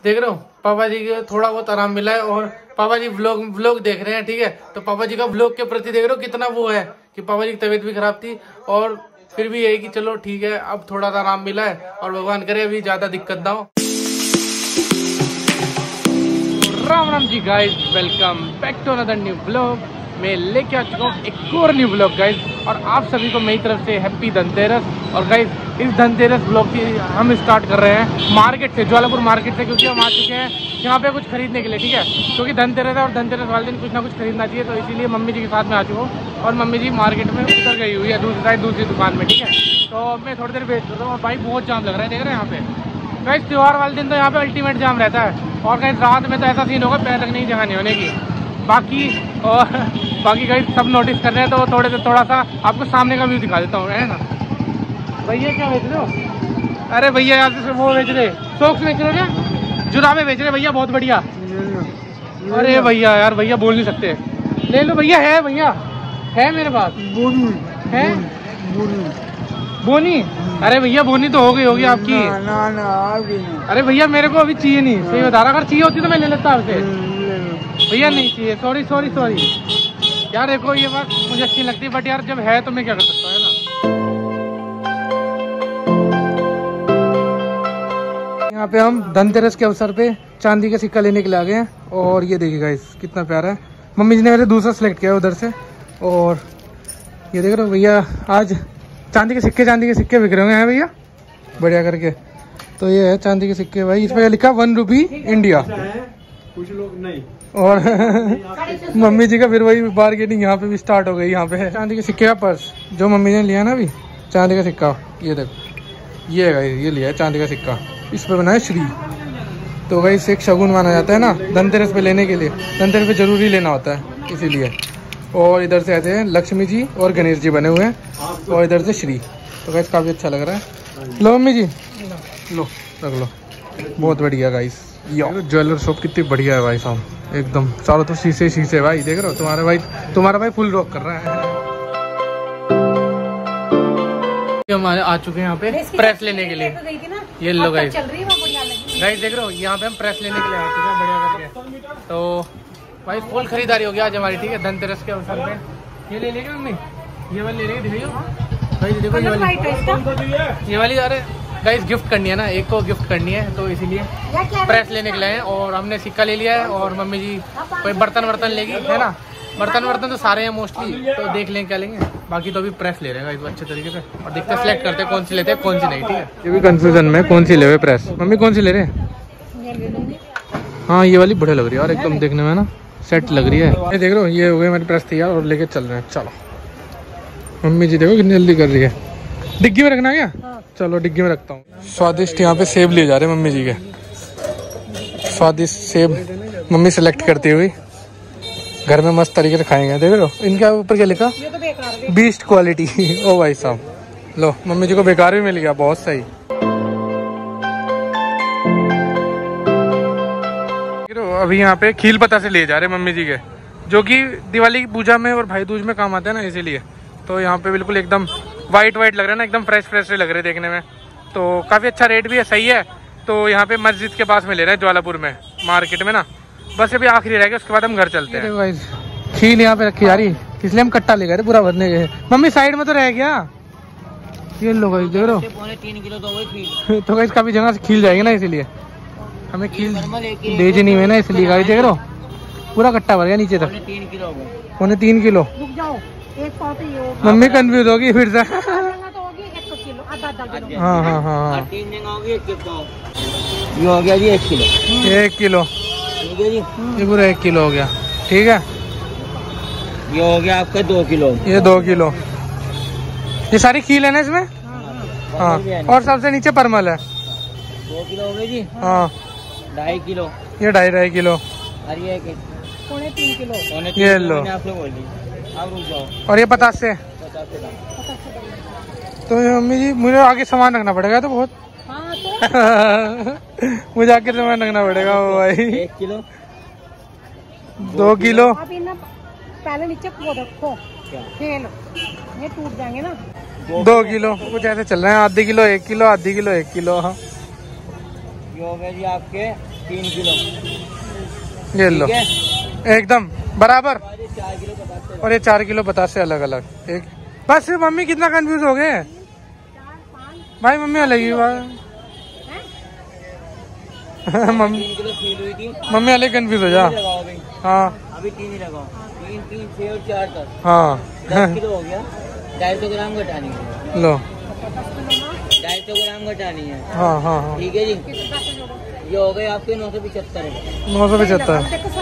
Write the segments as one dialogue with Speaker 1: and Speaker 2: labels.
Speaker 1: देख रहे हो पापा जी को थोड़ा बहुत आराम मिला है और पापा जी व्लॉग देख रहे हैं। ठीक है, तो पापा जी का व्लॉग के प्रति देख रहे हो कितना वो है कि पापा जी की तबीयत भी खराब थी और फिर भी यही कि चलो ठीक है अब थोड़ा सा आराम मिला है और भगवान करे अभी ज्यादा दिक्कत ना हो। Ram Ram ji guys, welcome back to another new blog. मैं लेके आ चुका हूँ एक और न्यू ब्लॉग गाइस, और आप सभी को मेरी तरफ से हैप्पी धनतेरस। और गाइस इस धनतेरस ब्लॉग की हम स्टार्ट कर रहे हैं मार्केट से, ज्वालापुर मार्केट से, क्योंकि हम आ चुके हैं यहाँ पे कुछ खरीदने के लिए। ठीक है, क्योंकि धनतेरस है और धनतेरस वाले दिन कुछ ना कुछ खरीदना चाहिए, तो इसीलिए मम्मी जी के साथ में आ चुका हूँ और मम्मी जी मार्केट में उतर गई हुई है दूसरी दुकान में। ठीक है, तो मैं थोड़ी देर वेट कर रहा हूँ और भाई बहुत जाम लग रहा है, देख रहे हैं यहाँ पे गाइस। त्योहार वाले दिन तो यहाँ पे अल्टीमेट जाम रहता है और गाइस रात में तो ऐसा सीन होगा पैर रखने की जगह नहीं होने की। बाकी गाइस सब नोटिस कर रहे हैं, तो थोड़ा सा आपको सामने का व्यू दिखा देता हूँ, है ना। भैया क्या बेच रहे हो? अरे भैया यार वो बेच रहे, सॉक्स बेच रहे क्या? जुराबे बेच रहे भैया, बहुत बढ़िया। अरे भैया यार, भैया बोल नहीं सकते, ले लो भैया। है मेरे पास है बोनी। अरे भैया बोनी तो हो गई होगी आपकी। ना। अरे भैया मेरे को अभी चाहिए नहीं, सही बता रहा, अगर चाहिए होती तो मैं ले लेता आपसे। भैया नहीं चाहिए, सॉरी यार। देखो ये बात मुझे अच्छी लगती है, बट यार जब है तो मैं क्या कर सकता हूँ, है ना। यहाँ पे हम धनतेरस के अवसर पे चांदी का सिक्का लेने के लिए आ गए हैं और ये देखिए गाइस कितना प्यारा है। मम्मी जी ने मेरे दूसरा सिलेक्ट किया उधर से, और ये देख रहे हो भैया आज चांदी के सिक्के बिक रहे हैं भैया, बढ़िया करके। तो ये है चांदी के सिक्के भाई, इस पे लिखा 1 रुपी इंडिया, कुछ लोग नहीं। और मम्मी जी का फिर वही बार्गेनिंग यहाँ पे भी स्टार्ट हो गई। यहाँ पे है चांदी के सिक्के का पर्स जो मम्मी जी ने लिया ना अभी, चांदी का सिक्का। ये देखो ये है, ये लिया है चांदी का सिक्का, इस पे बना है श्री। तो भाई इसे एक शगुन माना जाता है ना धनतेरस पे लेने के लिए, धनतेरस पे जरूरी लेना होता है इसीलिए। और इधर से आते हैं लक्ष्मी जी और गणेश जी बने हुए हैं, और इधर से श्री। तो गाइस काफी अच्छा लग रहा है। लो मम्मी जी, लो रख लो, बहुत बढ़िया गाइस। ज्वेलर शॉप कितनी बढ़िया है भाई साहब, एकदम चारों तो शीशे भाई, देख रहे हो तुम्हारा भाई फुल रॉक कर रहा है। हमारे आ चुके हैं यहाँ पे प्रेस लेने के लिए, ये लो गाइस देख रहे हो, यहाँ पे हम प्रेस लेने के लिए आ चुके हैं बढ़िया करके। तो भाई फुल खरीदारी हो गया आज हमारी। ठीक है, धनतेरस के अवसर पे ये ले लेंगे मम्मी, ये वाली ले लेंगे, दिखाइए भाई। देखो ये वाली अरे गाइस गिफ्ट करनी है ना, एक को गिफ्ट करनी है, तो इसीलिए प्रेस लेने के लिए हैं। और हमने सिक्का ले लिया है और मम्मी जी कोई बर्तन लेगी, है ना। बर्तन तो सारे हैं मोस्टली, तो देख लेंगे क्या लेंगे। बाकी तो अभी प्रेस ले रहे हैं गाइस अच्छे तरीके से, और देखते हैं सिलेक्ट करते हैं कौन सी लेते हैं कौन सी नहीं। ठीक है, ये भी कंफ्यूजन में कौन सी ले रहे प्रेस। मम्मी कौन सी ले रहे हैं? हाँ ये वाली बढ़िया लग रही है यार, एकदम देखने में ना सेट लग रही है। ये देख रहे हो, ये हो गए हमारी प्रेस तैयार और लेके चल रहे हैं। चलो मम्मी जी देखो कितनी जल्दी कर रही है। डिग्गी में रखना क्या? चलो डिग्गी में रखता हूँ। स्वादिष्ट यहाँ पे सेब लिए जा रहे हैं मम्मी जी के, स्वादिष्ट सेब मम्मी सेलेक्ट करती हुई घर में मस्त तरीके से खाएंगे। देख रहे हो इनके ऊपर क्या लिखा, बीस्ट क्वालिटी। ओ भाई साहब, लो मम्मी जी को बेकार भी मिल गया, बहुत सही। अभी यहाँ पे खील पत्ता से ले जा रहे हैं मम्मी जी के, जो कि दिवाली की पूजा में और भाई दूज में काम आते हैं ना, इसीलिए। तो यहाँ पे बिल्कुल एकदम वाइट लग रहा है ना, एकदम फ्रेश लग रहे हैं देखने में। तो काफी अच्छा रेट भी है, सही है। तो यहाँ पे मस्जिद के पास में ले रहे हैं ज्वालापुर में मार्केट में ना। बस अभी आखिरी रह गया, उसके बाद हम घर चलते हैं। खील यहाँ पे रखी जा रही, इसलिए हम कट्टा ले गए पूरा भरने गए। मम्मी साइड में तो रह गया, ये लो गाइस देख रहे हो। 3 किलो तो गाइस काफी जगह से खील जाएगी ना, इसीलिए हमें खील भेजनी है ना, इसलिए गाइस देख रहे हो पूरा कट्टा भर गया नीचे तक, 3 किलो। मम्मी कंफ्यूज होगी फिर से। हाँ
Speaker 2: ये हो गया जी 1 किलो,
Speaker 1: 1 किलो ये पूरा 1 किलो हो गया। ठीक है,
Speaker 2: ये हो गया आपका 2 किलो,
Speaker 1: ये 2 किलो। ये सारी खील है ना इसमें? हाँ, और सबसे नीचे परमल है।
Speaker 2: 2 किलो हो गए जी।
Speaker 1: हाँ
Speaker 2: 2.5 किलो,
Speaker 1: ये 2.5 किलो,
Speaker 2: और ये 3 किलो,
Speaker 1: ये लो। और ये 50 से। तो मम्मी जी मुझे आगे सामान रखना पड़ेगा तो बहुत। हाँ, तो? मुझे आगे सामान रखना पड़ेगा वो भाई।
Speaker 2: 1 किलो,
Speaker 1: 2 किलो।
Speaker 3: अभी ना पहले नीचे रखो, ये टूट जाएंगे ना।
Speaker 1: 2 किलो कुछ ऐसे चल रहे हैं, आधी किलो 1 किलो, आधी किलो 1 किलो। हाँ
Speaker 2: ये हो गए जी आपके 3 किलो।
Speaker 1: ये लो एकदम बराबर।
Speaker 2: 4 किलो 50
Speaker 1: और ये 4 किलो 50 से अलग अलग एक। बस मम्मी कितना कंफ्यूज हो गए भाई, मम्मी अलग ही मम्मी
Speaker 2: 3 किलो फील हुई थी।
Speaker 1: मम्मी अलग कंफ्यूज हो जा। हाँ
Speaker 2: अभी 3 ही लगाओ, 3 3 6 और 4 10।
Speaker 1: हाँ
Speaker 2: 10 किलो हो गया। 250 ग्राम घटानी है।
Speaker 1: लो
Speaker 2: 250 ग्राम घटानी है।
Speaker 1: हाँ हाँ हाँ
Speaker 2: ठीक है जी। ये हो गए आपके 975।
Speaker 1: 975।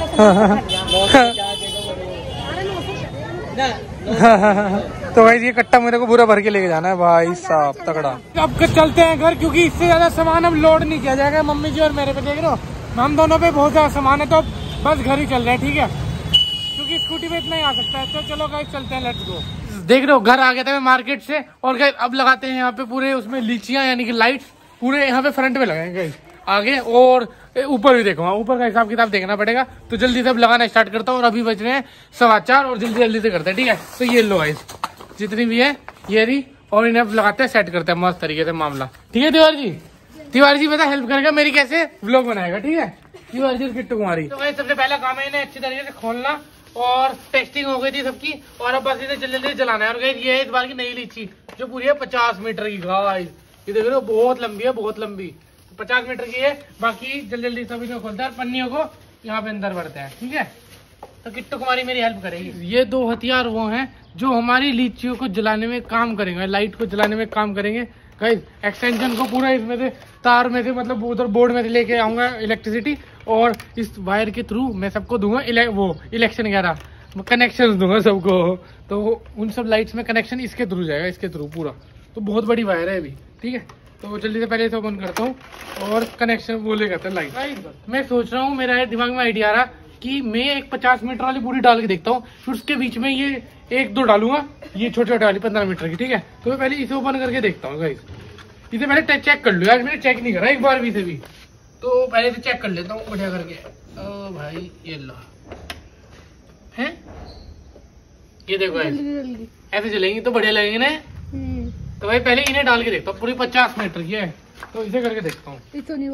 Speaker 2: 950
Speaker 1: तो भाई ये कट्टा मेरे को पूरा भर के लेके जाना है भाई साहब, तगड़ा। अब चलते हैं घर, क्योंकि इससे ज्यादा सामान अब लोड नहीं किया जाएगा। मम्मी जी और मेरे पे देख रहे हो, हम दोनों पे बहुत ज्यादा सामान है, तो बस घर ही चल रहे हैं, ठीक है, क्योंकि स्कूटी पे इतना ही आ सकता है। तो चलो गाइस चलते हैं, लेट्स गो। देख रहे हो घर आ गया था मैं मार्केट से, और गाइस अब लगाते हैं यहाँ पे पूरे उसमें लीचियां यानी कि लाइट्स पूरे यहाँ पे फ्रंट पे लगाएंगे गाइस, आगे और ऊपर भी देखो। ऊपर का हिसाब किताब देखना पड़ेगा, तो जल्दी से अब लगाना स्टार्ट करता हूँ। और अभी बज रहे हैं 4:15 और जल्दी जल्दी से करते हैं, ठीक है। तो ये लो गाइस जितनी भी है ये रही, और इन्हें अब लगाते हैं, सेट करते हैं मस्त तरीके से मामला, ठीक है। तिवारी जी बता हेल्प करेगा मेरी, कैसे व्लॉग बनाएगा, ठीक है। तिवारी जी और किट्टू कुमारी। तो गाइस सबसे पहला काम है इन्हें अच्छी तरीके से खोलना, और टेस्टिंग हो गई थी सबकी, और अब बस इसे जल्दी जलाना है। और गाइस ये है इस बार की नई लीची, जो पूरी है 50 मीटर की। गाइस ये देख रहे हो बहुत लंबी है, बहुत लंबी, 50 मीटर की है। बाकी जल्दी सब इन्हें खोलते हैं, पन्नियों को यहाँ पे अंदर भरते हैं, ठीक है। तो किट्टू कुमारी मेरी हेल्प करेगी। ये 2 हथियार वो हैं जो हमारी लीचियों को जलाने में काम करेंगे, लाइट को जलाने में काम करेंगे। गाइस एक्सटेंशन को पूरा इसमें से तार में से, मतलब उधर बोर्ड में से लेके आऊंगा इलेक्ट्रिसिटी, और इस वायर के थ्रू मैं सबको दूंगा वो इलेक्शन वगैरह कनेक्शन दूंगा सबको। तो उन सब लाइट्स में कनेक्शन इसके थ्रू जाएगा, इसके थ्रू पूरा। तो बहुत बड़ी वायर है अभी, ठीक है। तो जल्दी से पहले इसे ओपन करता हूँ और कनेक्शन वो ले करता है लाइट। मैं सोच रहा हूँ, मेरा दिमाग में आइडिया आ रहा कि मैं एक 50 मीटर वाली पूरी डाल के देखता हूँ, फिर उसके बीच में ये 1-2 डालूंगा, ये छोटे छोटे वाली 15 मीटर की, ठीक है। तो मैं पहले इसे ओपन करके देखता हूँ गाइस, इसे पहले चेक कर लो यार, मैंने चेक नहीं करा एक बार भी, इसे भी तो पहले इसे चेक कर लेता हूँ बढ़िया करके। ओ भाई ये लो है, ये देखो ऐसे चलेंगी तो बढ़िया लगेंगे ना। तो भाई पहले इन्हें डाल के देखता हूँ, पूरी 50 मीटर की है, तो इसे करके देखता हूँ।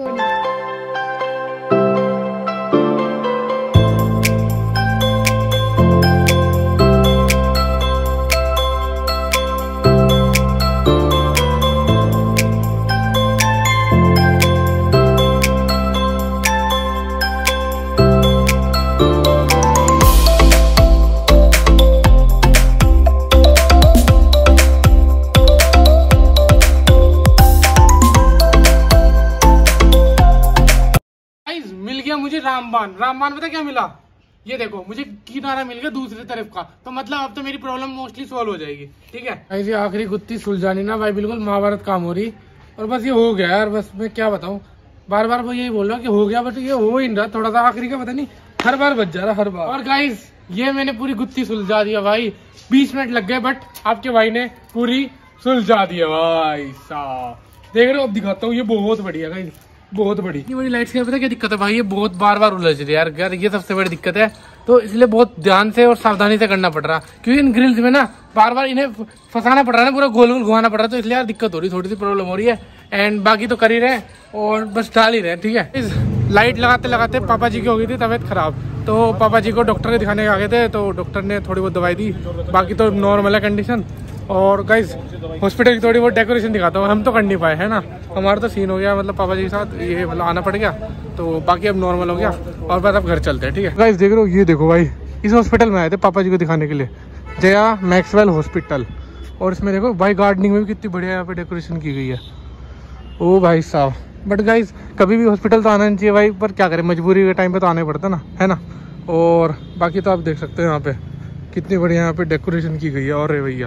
Speaker 1: मुझे रामबान पता क्या मिला, ये देखो मुझे किनारा मिल गया दूसरी तरफ का, तो मतलब अब तो मेरी प्रॉब्लम मोस्टली सॉल्व हो जाएगी, ठीक है। ऐसी आखिरी गुत्थी सुलझानी ना भाई, बिल्कुल महाभारत काम हो रही, और बस ये हो गया यार। बस मैं क्या बताऊं, बार बार वो यही बोल रहा कि हो गया, बट ये हो ही नहीं रहा, थोड़ा सा आखिरी का पता नहीं हर बार बच जा रहा, हर बार। और गाइस ये मैंने पूरी गुत्थी सुलझा दिया भाई, 20 मिनट लग गए, बट आपके भाई ने पूरी सुलझा दिया भाई साहब। देख रहे हो, अब दिखाता हूँ, ये बहुत बढ़िया गाइस, बहुत बड़ी। ये बड़ी लाइट्स का पता क्या दिक्कत है भाई, ये बहुत बार बार उलझ रही है यार, ये सबसे बड़ी दिक्कत है। तो इसलिए बहुत ध्यान से और सावधानी से करना पड़ रहा, क्योंकि इन ग्रिल्स में ना बार बार इन्हें फंसाना पड़ रहा है, पूरा गोल गोल घुमाना पड़ रहा है, तो इसलिए यार दिक्कत हो रही, थोड़ी सी प्रॉब्लम हो रही है। एंड बाकी तो कर ही रहे और बस डाल ही रहे, ठीक है। इस लाइट लगाते लगाते पापा जी की हो गई थी तबीयत खराब, तो पापा जी को डॉक्टर के दिखाने आ गए थे, तो डॉक्टर ने थोड़ी बहुत दवाई दी, बाकी तो नॉर्मल है कंडीशन। और गाइस हॉस्पिटल की थोड़ी बहुत डेकोरेशन दिखाता हूँ, हम तो कर नहीं पाए है ना, हमारा तो सीन हो गया, मतलब पापा जी के साथ ये मतलब आना पड़ गया, तो बाकी अब नॉर्मल हो गया, और बस अब घर चलते हैं, ठीक है। गाइस देख रहे हो, ये देखो भाई, इस हॉस्पिटल में आए थे पापा जी को दिखाने के लिए, जया मैक्सवेल हॉस्पिटल, और इसमें देखो भाई गार्डनिंग में भी कितनी बढ़िया यहाँ पे डेकोरेशन की गई है, ओ भाई साहब। बट गाइस कभी भी हॉस्पिटल तो आना नहीं चाहिए भाई, पर क्या करें, मजबूरी के टाइम पे तो आना ही पड़ता ना, है ना। और बाकी तो आप देख सकते हो यहाँ पे कितनी बढ़िया यहाँ पे डेकोरेशन की गई है, और भैया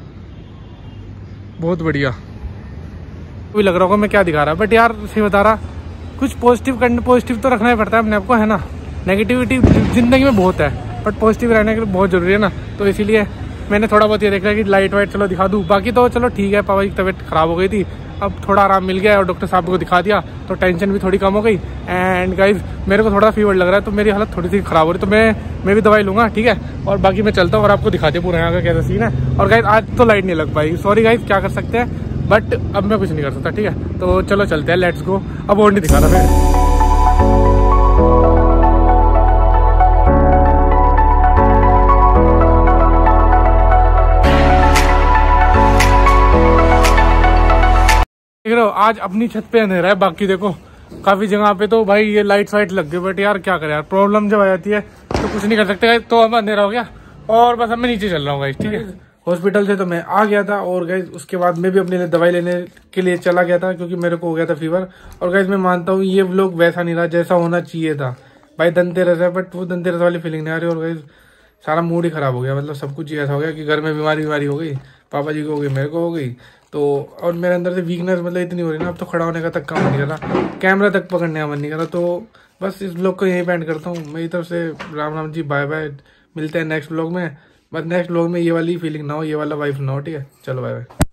Speaker 1: बहुत बढ़िया। भी लग रहा होगा मैं क्या दिखा रहा, बट यार सही बता रहा, कुछ पॉजिटिव तो रखना ही पड़ता है अपने आप को, है ना। नेगेटिविटी जिंदगी में बहुत है, बट पॉजिटिव रहने के लिए बहुत जरूरी है ना, तो इसीलिए मैंने थोड़ा बहुत ये देखा कि लाइट वाइट चलो दिखा दूँ। बाकी तो चलो ठीक है, पापा की तबीयत खराब हो गई थी, अब थोड़ा आराम मिल गया और डॉक्टर साहब को दिखा दिया, तो टेंशन भी थोड़ी कम हो गई। एंड गाइज मेरे को थोड़ा फीवर लग रहा है, तो मेरी हालत थोड़ी सी खराब हो रही, तो मैं भी दवाई लूंगा, ठीक है। और बाकी मैं चलता हूँ और आपको दिखाते पूरा यहाँ का कैसा सीन है। और गाइज आज तो लाइट नहीं लग पाई, सॉरी गाइज, क्या कर सकते हैं, बट अब मैं कुछ नहीं कर सकता, ठीक है। तो चलो चलते हैं, लेट्स गो। अब और नहीं दिखा रहा मैं। रहे हो, आज अपनी छत पे अंधेरा है, बाकी देखो काफी जगह पे तो भाई ये लाइट वाइट लग गई, बट यार क्या करें यार, प्रॉब्लम जब आ जाती है तो कुछ नहीं कर सकते। तो अब अंधेरा हो गया और बस अब मैं नीचे चल रहा हूँ गाइस, ठीक है। हॉस्पिटल से तो मैं आ गया था और गाइस उसके बाद मैं भी अपने लिए दवाई लेने के लिए चला गया था, क्योंकि मेरे को हो गया था फीवर। और गाइस मैं मानता हूँ ये व्लॉग वैसा नहीं रहा जैसा होना चाहिए था भाई, धनतेरस है बट वो धनतेरस वाली फीलिंग नहीं आ रही। और गाइस सारा मूड ही खराब हो गया, मतलब सब कुछ ही ऐसा हो गया कि घर में बीमारी हो गई, पापा जी को हो गई, मेरे को हो गई, तो और मेरे अंदर से वीकनेस मतलब इतनी हो रही ना, अब तो खड़ा होने का तक का मन नहीं कर रहा, कैमरा तक पकड़ने का मन नहीं कर रहा। तो बस इस ब्लॉग को यहीं पे एंड करता हूँ। मेरी तरफ से राम राम जी, बाय बाय, मिलते हैं नेक्स्ट ब्लॉग में। बस नेक्स्ट ब्लॉग में ये वाली फीलिंग ना हो, ये वाला वाइफ ना हो, ठीक है। चलो बाय बाय।